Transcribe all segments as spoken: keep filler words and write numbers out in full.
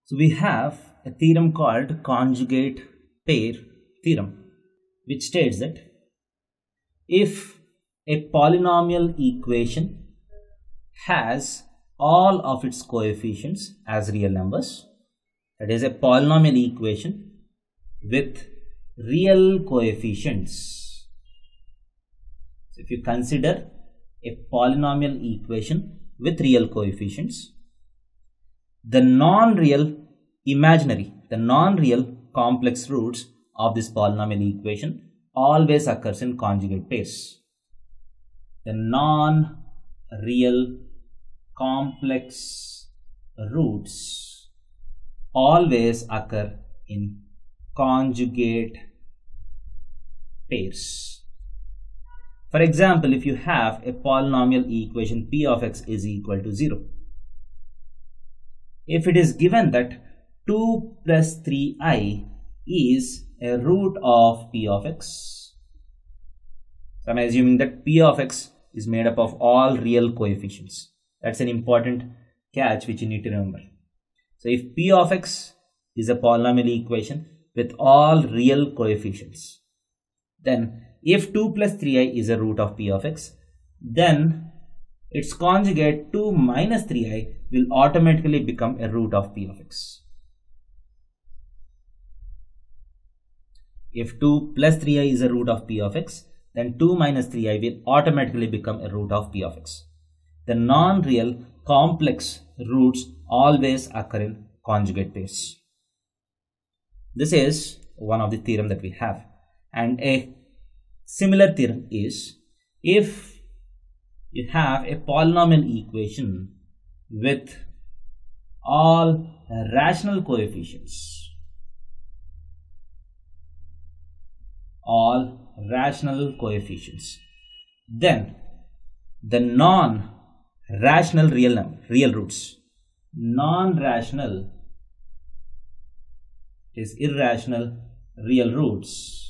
So we have a theorem called conjugate pair theorem, which states that if a polynomial equation has all of its coefficients as real numbers, that is a polynomial equation with real coefficients. So if you consider a polynomial equation with real coefficients, the non-real imaginary, the non-real complex roots of this polynomial equation always occurs in conjugate pairs. The non-real complex roots always occur in conjugate pairs. For example, if you have a polynomial equation p of x is equal to zero, if it is given that two plus three i is a root of p of x, so I'm assuming that p of x is made up of all real coefficients. That's an important catch which you need to remember. So if p of x is a polynomial equation with all real coefficients, then if two plus three i is a root of p of x, then its conjugate two minus three i will automatically become a root of p of x. If two plus three i is a root of p of x, then two minus three i will automatically become a root of p of x. The non-real complex roots always occur in conjugate pairs. This is one of the theorem that we have. And a similar theorem is if you have a polynomial equation with all rational coefficients, all rational coefficients, then the non-rational real number, real roots, non-rational is irrational real roots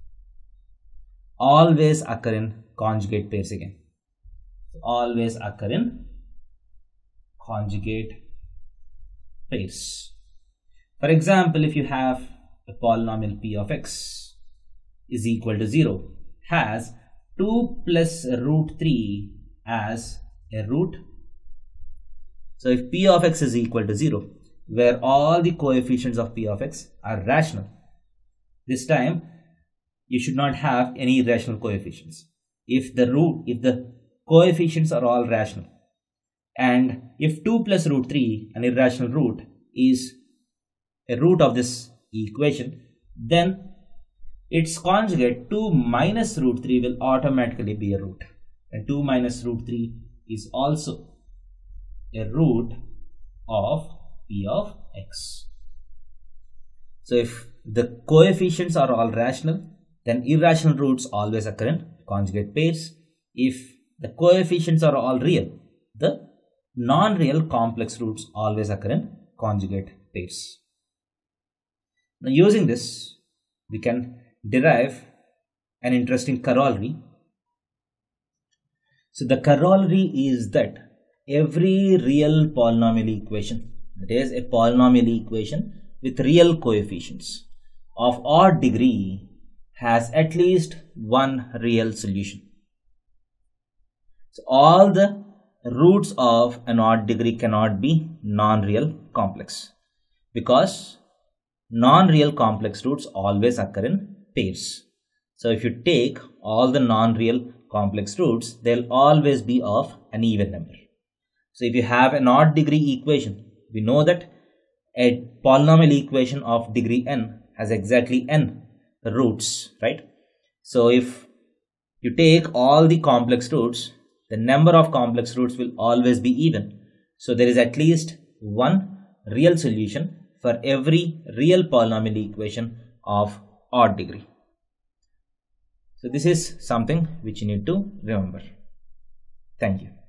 always occur in conjugate pairs again. Always occur in conjugate pairs. For example, if you have a polynomial p of x is equal to zero, has two plus root three as a root. So if p of x is equal to zero, where all the coefficients of p of x are rational, this time you should not have any irrational coefficients. If the root, if the coefficients are all rational, and if two plus root three, an irrational root, is a root of this equation, then its conjugate two minus root three will automatically be a root, and two minus root three is also a root of p of x. So if the coefficients are all rational, then irrational roots always occur in conjugate pairs. If the coefficients are all real, the non-real complex roots always occur in conjugate pairs. Now using this, we can derive an interesting corollary. So the corollary is that every real polynomial equation, that is a polynomial equation with real coefficients of odd degree, has at least one real solution. So all the roots of an odd degree cannot be non-real complex, because non-real complex roots always occur in pairs. So if you take all the non-real complex roots, they'll always be of an even number. So if you have an odd degree equation, we know that a polynomial equation of degree n has exactly n roots, right? So if you take all the complex roots, the number of complex roots will always be even. So there is at least one real solution for every real polynomial equation of odd degree. So this is something which you need to remember. Thank you.